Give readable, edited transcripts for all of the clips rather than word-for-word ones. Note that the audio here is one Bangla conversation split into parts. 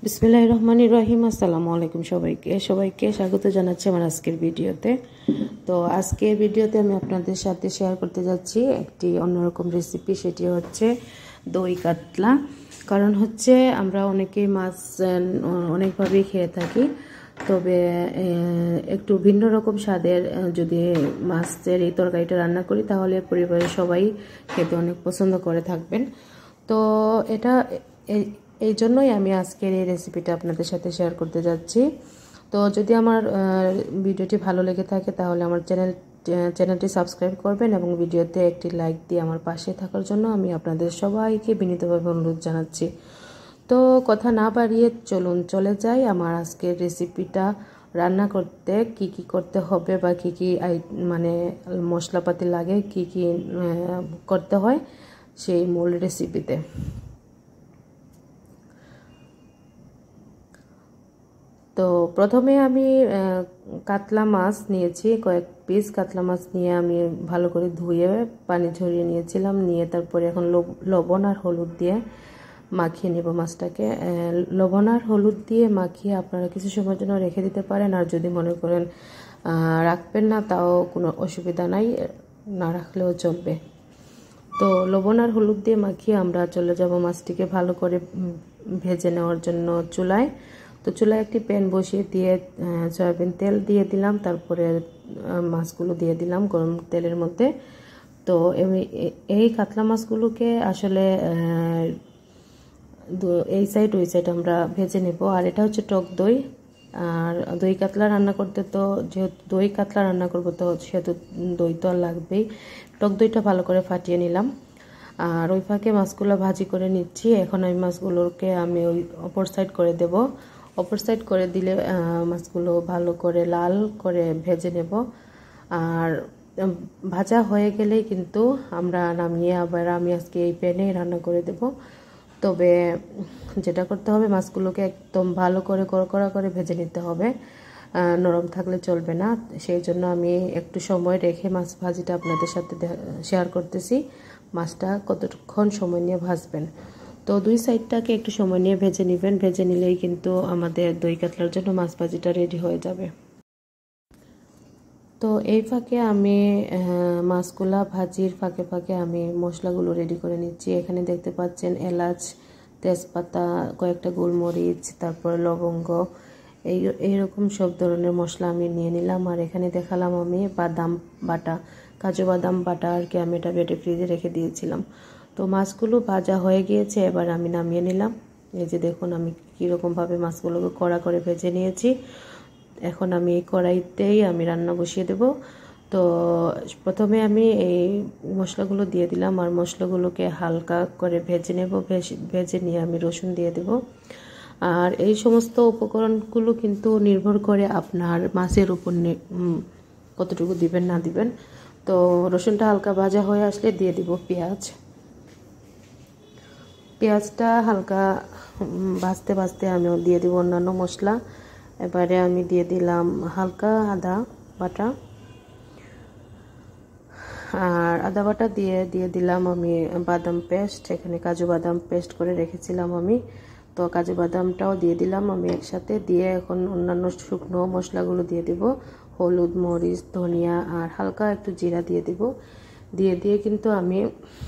বিসমিল্লাহির রহমানির রহিম। আসসালামু আলাইকুম সবাইকে স্বাগত জানাচ্ছি আমার আজকের ভিডিওতে। তো আজকের ভিডিওতে আমি আপনাদের সাথে শেয়ার করতে যাচ্ছি একটি অন্যরকম রেসিপি, সেটি হচ্ছে দই কাতলা। কারণ হচ্ছে আমরা অনেকেই মাছ অনেকভাবেই খেয়ে থাকি, তবে একটু ভিন্ন রকম স্বাদের যদি মাছের এই তরকারিটা রান্না করি তাহলে পরিবারের সবাই খেতে অনেক পছন্দ করে থাকবেন। তো এটা এই জন্যই আমি আজকের এই রেসিপিটা আপনাদের সাথে শেয়ার করতে যাচ্ছি। তো যদি আমার ভিডিওটি ভালো লেগে থাকে তাহলে আমার চ্যানেলটি সাবস্ক্রাইব করবেন এবং ভিডিওতে একটি লাইক দিয়ে আমার পাশে থাকার জন্য আমি আপনাদের সবাইকে বিনীতভাবে অনুরোধ জানাচ্ছি। তো কথা না বাড়িয়ে চলে যাই আমার আজকের রেসিপিটা রান্না করতে কি কি করতে হবে বা কি কি মানে মশলাপাতি লাগে, কি কি করতে হয় সেই মূল রেসিপিতে। তো প্রথমে আমি কাতলা মাছ নিয়েছি, কয়েক পিস কাতলা মাছ নিয়ে আমি ভালো করে ধুয়ে পানি ঝরিয়ে নিয়েছিলাম। নিয়ে তারপরে এখন লবণ আর হলুদ দিয়ে মাখিয়ে নেব মাছটাকে। লবণ আর হলুদ দিয়ে মাখিয়ে আপনারা কিছু সময়ের জন্য রেখে দিতে পারেন, আর যদি মনে করেন রাখবেন না তাও কোনো অসুবিধা নাই, না রাখলেও চলবে। তো লবণ আর হলুদ দিয়ে মাখিয়ে আমরা চলে যাব মাছটিকে ভালো করে ভেজে নেওয়ার জন্য চুলায়। তো চুলায় একটি প্যান বসিয়ে দিয়ে সয়াবিন তেল দিয়ে দিলাম, তারপরে মাছগুলো দিয়ে দিলাম গরম তেলের মধ্যে। তো এই কাতলা মাছগুলোকে আসলে এই সাইড ওই সাইড আমরা ভেজে নেব। আর এটা হচ্ছে টক দই, আর দই কাতলা রান্না করতে তো যেহেতু দই কাতলা রান্না করবো তো সেহেতু দই তো আর লাগবেই। টক দইটা ভালো করে ফাটিয়ে নিলাম, আর ওই ফাঁকে মাছগুলো ভাজি করে নিচ্ছি। এখন ওই মাছগুলোকে আমি ওই অপর সাইড করে দেব। অপর সাইড করে দিলে মাছগুলো ভালো করে লাল করে ভেজে নেব। আর ভাজা হয়ে গেলেই কিন্তু আমরা নামিয়ে আবার আমি আজকে এই প্যানেই রান্না করে দেব। তবে যেটা করতে হবে, মাছগুলোকে একদম ভালো করে কড়কড়া করে ভেজে নিতে হবে, নরম থাকলে চলবে না। সেই জন্য আমি একটু সময় রেখে মাছ ভাজিটা আপনাদের সাথে শেয়ার করতেছি। মাছটা কতক্ষণ সময় নিয়ে ভাজবেন, তো দুই সাইডটাকে একটু সময় নিয়ে ভেজে নেবেন। ভেজে নিলেই কিন্তু আমাদের দই কাতলার জন্য মাছ ভাজিটা রেডি হয়ে যাবে। তো এই ফাঁকে আমি মাছগুলা ভাজির ফাঁকে ফাঁকে আমি মশলাগুলো রেডি করে নিচ্ছি। এখানে দেখতে পাচ্ছেন এলাচ, তেজপাতা, কয়েকটা গোলমরিচ, তারপর লবঙ্গ, এইরকম সব ধরনের মশলা আমি নিয়ে নিলাম। আর এখানে দেখালাম আমি বাদাম বাটা, কাজু বাদাম বাটা আর কি, আমি এটা বেটে ফ্রিজে রেখে দিয়েছিলাম। তো মাছগুলো ভাজা হয়ে গিয়েছে, এবার আমি নামিয়ে নিলাম। এই যে দেখুন আমি কীরকমভাবে মাছগুলোকে কড়া করে ভেজে নিয়েছি। এখন আমি এই কড়াইতেই আমি রান্না বসিয়ে দেব। তো প্রথমে আমি এই মশলাগুলো দিয়ে দিলাম, আর মশলাগুলোকে হালকা করে ভেজে নেব। ভেজে নিয়ে আমি রসুন দিয়ে দেব। আর এই সমস্ত উপকরণগুলো কিন্তু নির্ভর করে আপনার মাছের উপর কতটুকু দিবেন না দিবেন। তো রসুনটা হালকা ভাজা হয়ে আসলে দিয়ে দিব পেঁয়াজ। পেঁয়াজটা হালকা ভাজতে ভাজতে আমি দিয়ে দিব অন্যান্য মশলা। এবারে আমি দিয়ে দিলাম হালকা আদা বাটা, আর আদা বাটা দিয়ে দিলাম আমি বাদাম পেস্ট। এখানে কাজু বাদাম পেস্ট করে রেখেছিলাম আমি, তো কাজু বাদামটাও দিয়ে দিলাম আমি একসাথে। দিয়ে এখন অন্যান্য শুকনো মশলাগুলো দিয়ে দিব, হলুদ, মরিচ, ধনিয়া আর হালকা একটু জিরা দিয়ে দিব। দিয়ে কিন্তু আমি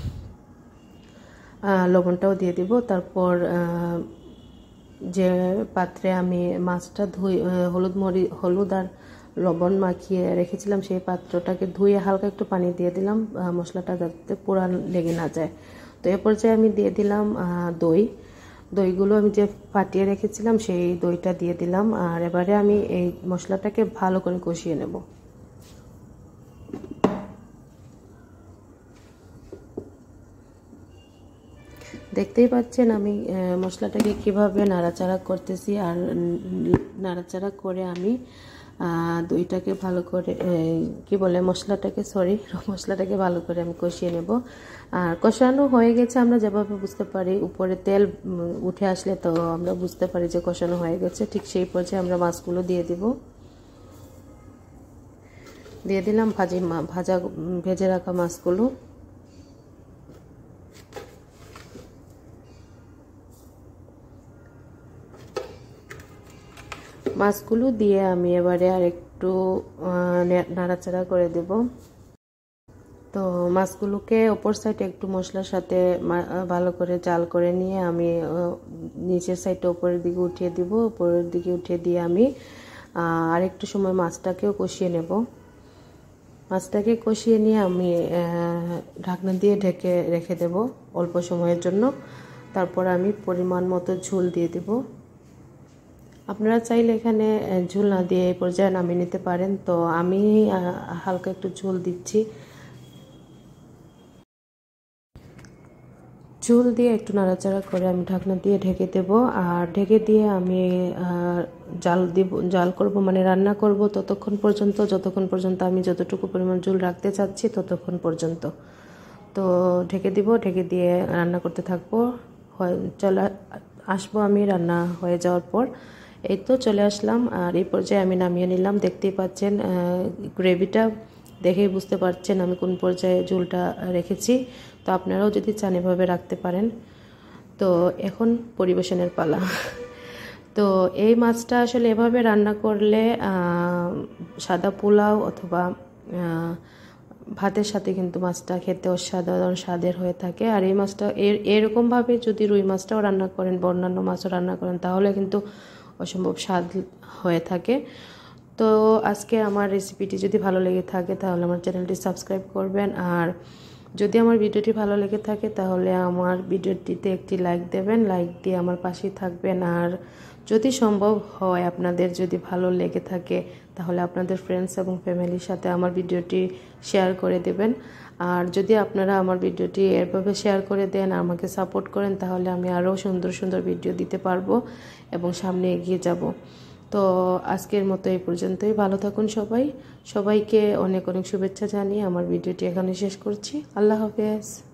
লবণটাও দিয়ে দিব। তারপর যে পাত্রে আমি মাছটা হলুদ আর লবণ মাখিয়ে রেখেছিলাম সেই পাত্রটাকে ধুয়ে হালকা একটু পানি দিয়ে দিলাম, মশলাটা যাতে পোড়া লেগে না যায়। তো এ পর্যায়ে আমি দিয়ে দিলাম দইগুলো আমি যে ফাটিয়ে রেখেছিলাম সেই দইটা দিয়ে দিলাম। আর এবারে আমি এই মশলাটাকে ভালো করে কষিয়ে নেব। দেখতেই পাচ্ছেন আমি মশলাটাকে কিভাবে নাড়াচাড়া করতেছি, আর নাড়াচাড়া করে আমি দইটাকে ভালো করে মশলাটাকে ভালো করে আমি কষিয়ে নেব। আর কষানো হয়ে গেছে আমরা যেভাবে বুঝতে পারি, উপরে তেল উঠে আসলে তো আমরা বুঝতে পারি যে কষানো হয়ে গেছে। ঠিক সেই পর্যায়ে আমরা মাছগুলো দিয়ে দিলাম ভেজে রাখা মাছগুলো। মাছগুলো দিয়ে আমি এবারে আর একটু নাড়াচাড়া করে দেব। তো মাছগুলোকে অপর সাইডে একটু মশলার সাথে ভালো করে জাল করে নিয়ে আমি নিচের সাইডে উপরের দিকে উঠিয়ে দিব। উপরের দিকে উঠিয়ে দিয়ে আমি আরেকটু সময় মাছটাকেও কষিয়ে নেব। মাছটাকে কষিয়ে নিয়ে আমি ঢাকনা দিয়ে ঢেকে রেখে দেব অল্প সময়ের জন্য। তারপর আমি পরিমাণ মতো ঝোল দিয়ে দেব। আপনারা চাইলে এখানে ঝোল না দিয়ে এই পর্যায়ে নামিয়ে নিতে পারেন। তো আমি হালকা একটু ঝোল দিচ্ছি। ঝোল দিয়ে একটু নাড়াচাড়া করে আমি ঢাকনা দিয়ে ঢেকে দেব। আর ঢেকে দিয়ে আমি জাল করব, মানে রান্না করব ততক্ষণ পর্যন্ত যতক্ষণ পর্যন্ত আমি যতটুকু পরিমাণ ঝোল রাখতে চাচ্ছি ততক্ষণ পর্যন্ত। তো ঢেকে দিব, ঢেকে দিয়ে রান্না করতে থাকবো। চলে আসবো আমি রান্না হয়ে যাওয়ার পর। এই তো চলে আসলাম। আর এই পর্যায়ে আমি নামিয়ে নিলাম। দেখতেই পাচ্ছেন গ্রেভিটা দেখেই বুঝতে পারছেন আমি কোন পর্যায়ে ঝোলটা রেখেছি। তো আপনারাও যদি চান এভাবে রাখতে পারেন। তো এখন পরিবেশনের পালা। তো এই মাছটা আসলে এভাবে রান্না করলে সাদা পোলাও অথবা ভাতের সাথে কিন্তু মাছটা খেতে অসাধারণ স্বাদের হয়ে থাকে। আর এই মাছটা এরকমভাবে যদি রুই মাছটাও রান্না করেন বা অন্যান্য মাছও রান্না করেন তাহলে কিন্তু অসম্ভব স্বাদ হয়ে থাকে। তো আজকে আমার রেসিপিটি যদি ভালো লেগে থাকে তাহলে আমার চ্যানেলটি সাবস্ক্রাইব করবেন। আর যদি আমার ভিডিওটি ভালো লেগে থাকে তাহলে আমার ভিডিওটিতে একটি লাইক দেবেন, লাইক দিয়ে আমার পাশেই থাকবেন। আর যদি সম্ভব হয় আপনাদের যদি ভালো লেগে থাকে তাহলে আপনাদের ফ্রেন্ডস এবং ফ্যামিলির সাথে আমার ভিডিওটি শেয়ার করে দেবেন। আর যদি আপনারা আমার ভিডিওটি এভাবে শেয়ার করে দেন, আমাকে সাপোর্ট করেন, তাহলে আমি আরও সুন্দর সুন্দর ভিডিও দিতে পারবো এবং সামনে এগিয়ে যাব। তো আজকের মতো এই পর্যন্তই। ভালো থাকুন সবাইকে অনেক অনেক শুভেচ্ছা জানিয়ে আমার ভিডিওটি এখানে শেষ করছি। আল্লাহ হাফেজ।